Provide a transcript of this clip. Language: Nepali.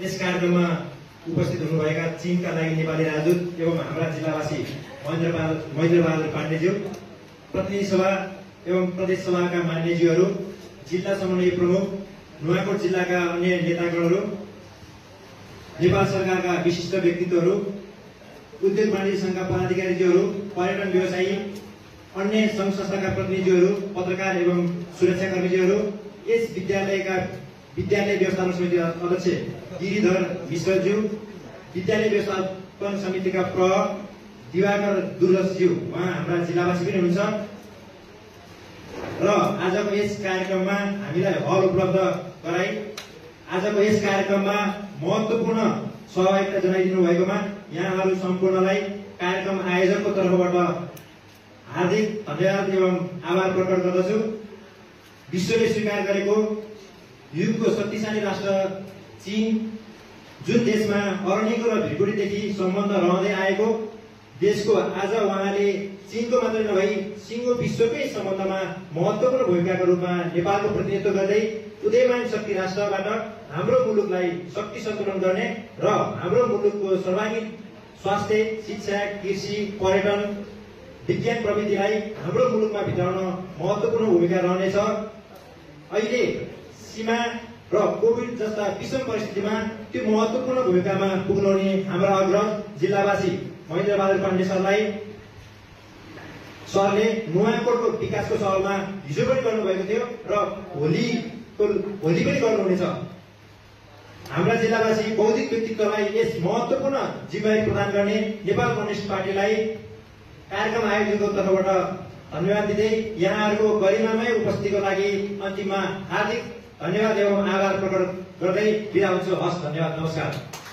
यस कार्यक्रममा उपस्थित हुनुभएका चीनका लागि नेपाली राजदूत एवं हाम्रा जिल्लावासी महेन्द्र बहादुर पाण्डेज्यू, प्रतिनिधि सभा एवं प्रदेश सभाका मान्यज्यूहरू, जिल्ला समन्वय प्रमुख, नुवाकोट जिल्लाका अन्य नेतागणहरू, नेपाल सरकारका विशिष्ट व्यक्तित्वहरू, उद्योग वाणिज्य संघका पदाधिकारीज्यूहरू, पर्यटन व्यवसायी, अन्य संघ संस्थाका प्रतिनिधिहरू, पत्रकार एवं सुरक्षाकर्मीज्यूहरू, यस विद्यालय व्यवस्थापन समिति अध्यक्ष गिरिधर मिश्रज्यू, विद्यालय व्यवस्थापन समितिका दिवाकर दुर्गसज्यू, उहाँ हाम्रा जिल्लावासी पनि हुनुहुन्छ र आजको यस कार्यक्रममा हामीलाई हल उपलब्ध गराई आजको यस कार्यक्रममा महत्त्वपूर्ण सहभागिता जनाइदिनु भएकोमा यहाँहरू सम्पूर्णलाई कार्यक्रम आयोजकको तर्फबाट हार्दिक धन्यवाद एवं आभार प्रकट गर्दछु। विश्वले स्वीकार गरेको युगको शक्तिशाली राष्ट्र चीन, जुन देशमा अरण्यको र भिडबुडीदेखि सम्बन्ध रहँदै आएको देशको आज उहाँले चीनको मात्र नभई सिङ्गो विश्वकै सम्बन्धमा महत्त्वपूर्ण भूमिकाको रूपमा नेपालको प्रतिनिधित्व गर्दै उदयमान शक्ति राष्ट्रबाट हाम्रो मुलुकलाई शक्ति सन्तुलन गर्ने र हाम्रो मुलुकको सर्वाङ्गीण स्वास्थ्य, शिक्षा, कृषि, पर्यटन, विज्ञान प्रविधिलाई हाम्रो मुलुकमा भित्राउन महत्त्वपूर्ण भूमिका रहनेछ। अहिले सीमा र कोभिड जस्ता विषम परिस्थितिमा त्यो महत्त्वपूर्ण भूमिकामा पुग्नुहुने हाम्रा अग्रज जिल्लावासी महेन्द्र बहादुर पाण्डे सरले नुवाकोटको विकासको सवालमा हिजो पनि गर्नुभएको थियो र भोलि पनि गर्नुहुनेछ। हाम्रा जिल्लावासी बौद्धिक व्यक्तित्वलाई यस महत्त्वपूर्ण जिम्मेवारी प्रदान गर्ने नेपाल कम्युनिस्ट पार्टीलाई कार्यक्रम आयोजकको तर्फबाट धन्यवाद दिँदै यहाँहरूको गरिमामय उपस्थितिको लागि अन्तिममा हार्दिक धन्यवाद एवं आभार प्रकट गर्दै बिदा हुन्छु। हस्, धन्यवाद, नमस्कार।